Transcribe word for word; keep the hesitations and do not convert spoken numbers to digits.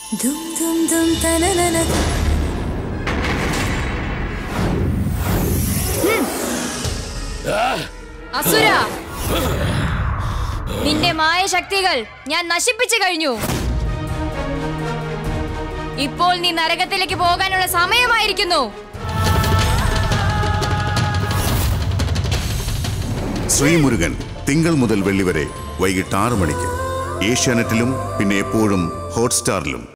അസുര, നിന്റെ മായ ശക്തികൾ ഞാൻ നശിപ്പിച്ചു കഴിഞ്ഞു. ഇപ്പോൾ നീ നരകത്തിലേക്ക് പോകാനുള്ള സമയമായിരിക്കുന്നു. ശ്രീമുരുകൻ തിങ്കൾ മുതൽ വെള്ളി വരെ വൈകിട്ട് ആറ് മണിക്ക് ഏഷ്യാനെറ്റിലും പിന്നെ എപ്പോഴും ഹോട്ട്സ്റ്റാറിലും.